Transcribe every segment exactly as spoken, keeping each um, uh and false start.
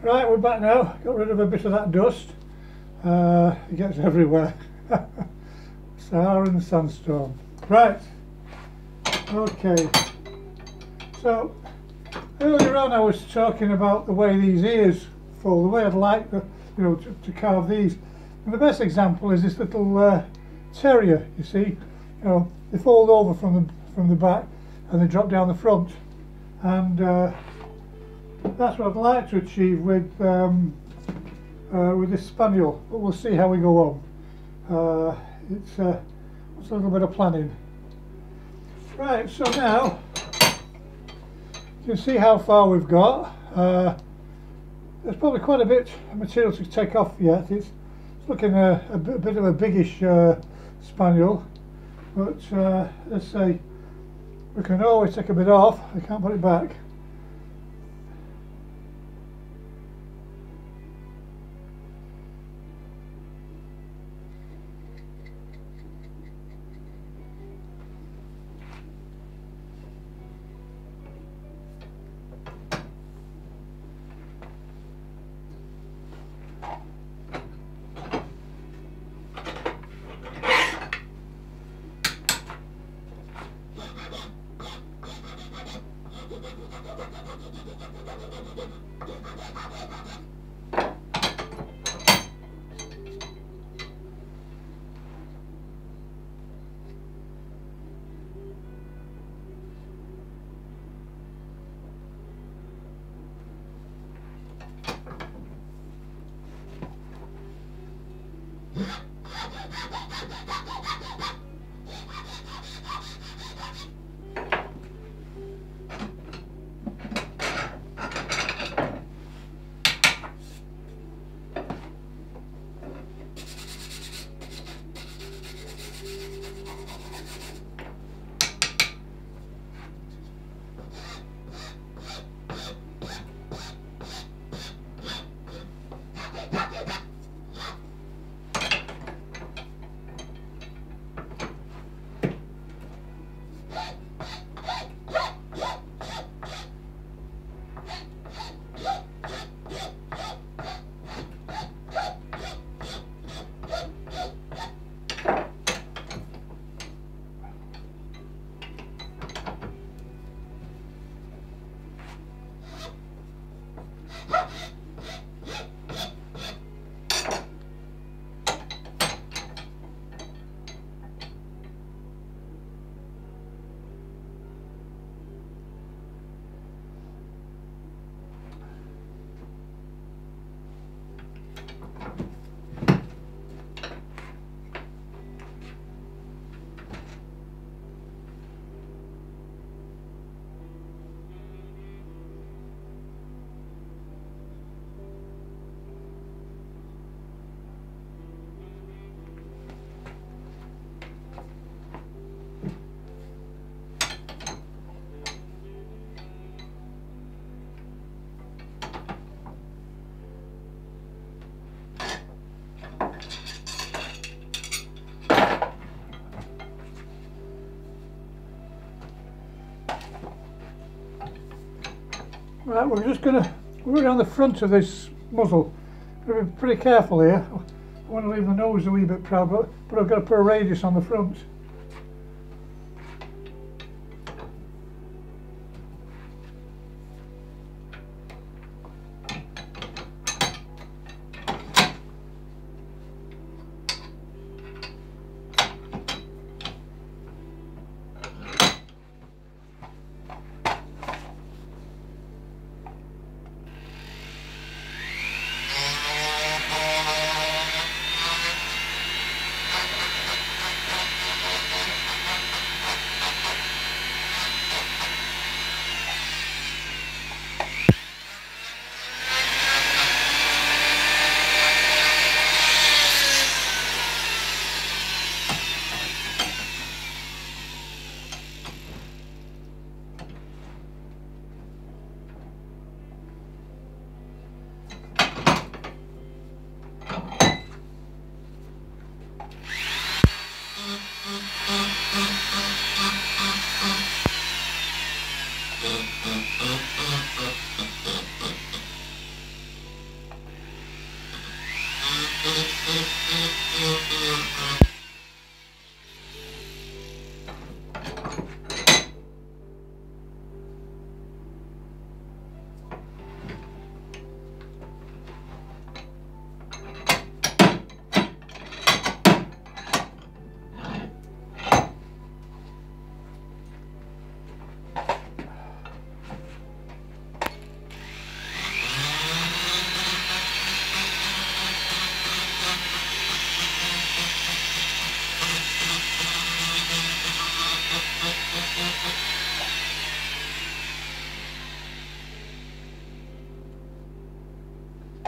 Right, we're back now. Got rid of a bit of that dust. Uh, it gets everywhere. Sahara and sandstone. Right. Okay. So earlier on I was talking about the way these ears fall, the way I'd like the, you know, to, to carve these. And the best example is this little uh, terrier. You see, you know, they fold over from the from the back and they drop down the front, and uh, that's what I'd like to achieve with um, uh, with this spaniel. But we'll see how we go on. Uh, it's, uh, it's a little bit of planning. Right. So now you can see how far we've got. Uh, there's probably quite a bit of material to take off yet. It's, it's looking a, a, bit, a bit of a biggish uh, spaniel, but uh, let's say we can always take a bit off. I can't put it back. Right, we're just going to work around the front of this muzzle. We're be pretty careful here. I want to leave the nose a wee bit proud, but, but I've got to put a radius on the front.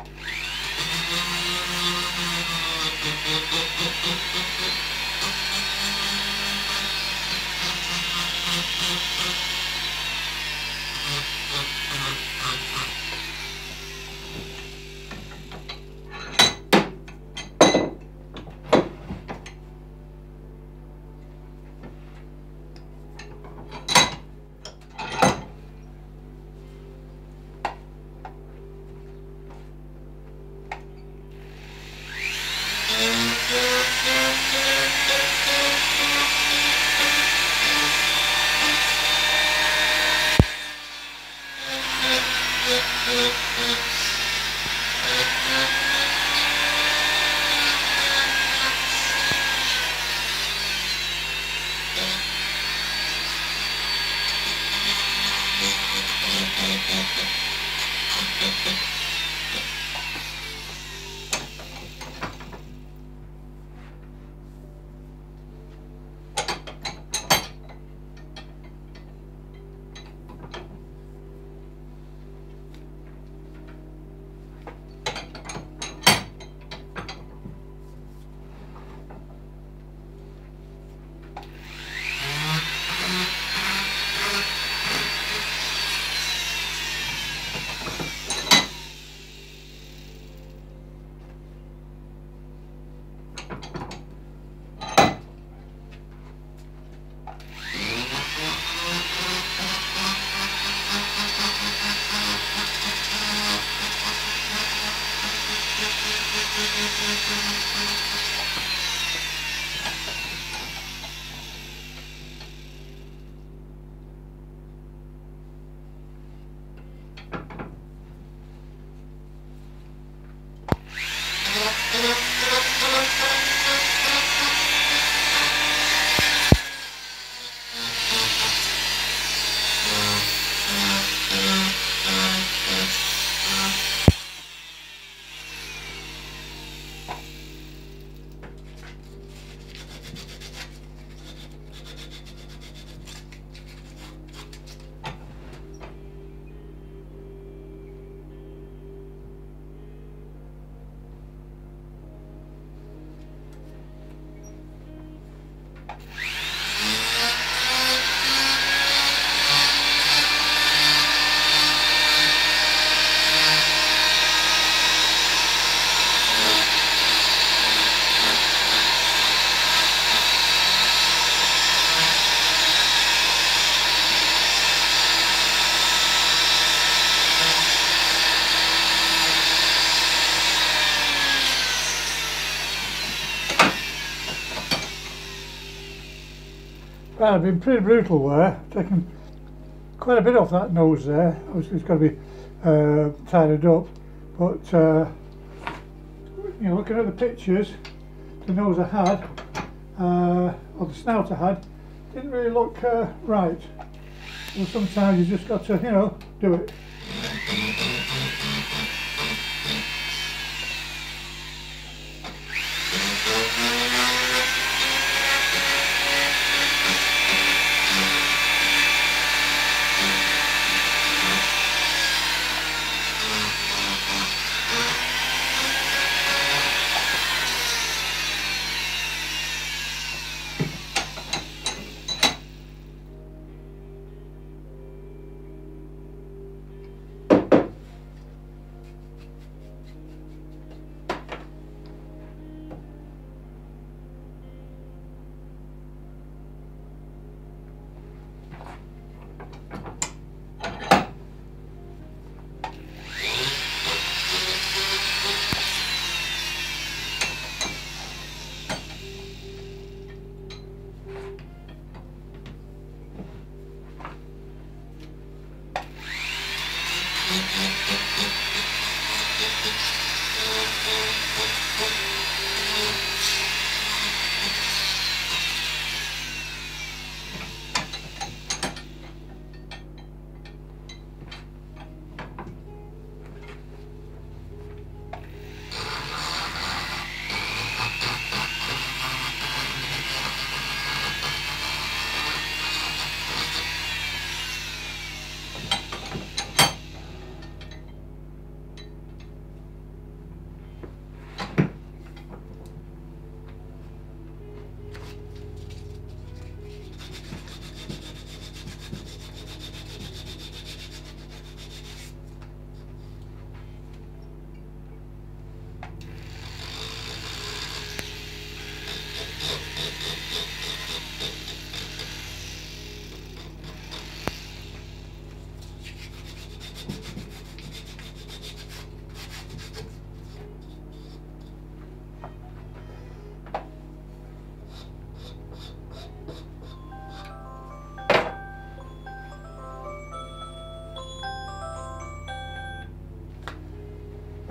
Well, I've been pretty brutal there, taken quite a bit off that nose there. Obviously it's got to be uh, tidied up, but uh, you know, looking at the pictures, the nose I had, uh, or the snout I had, didn't really look uh, right. So sometimes you just got to, you know, do it.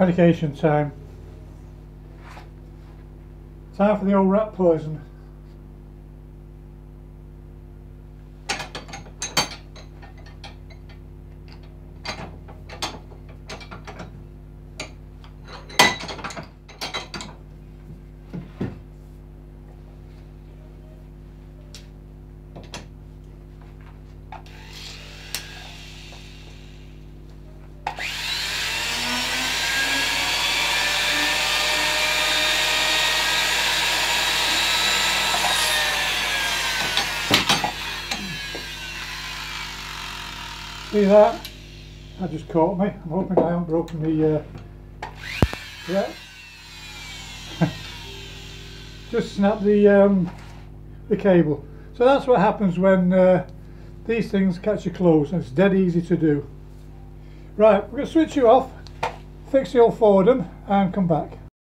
medication time. Time for the old rat poison. See that? That just caught me. I'm hoping I haven't broken the uh, yeah. Just snap the um, the cable. So that's what happens when uh, these things catch your clothes, and it's dead easy to do. Right, we're going to switch you off, fix the old Fordham and come back.